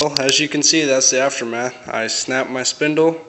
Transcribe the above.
Well, as you can see, that's the aftermath. I snapped my spindle,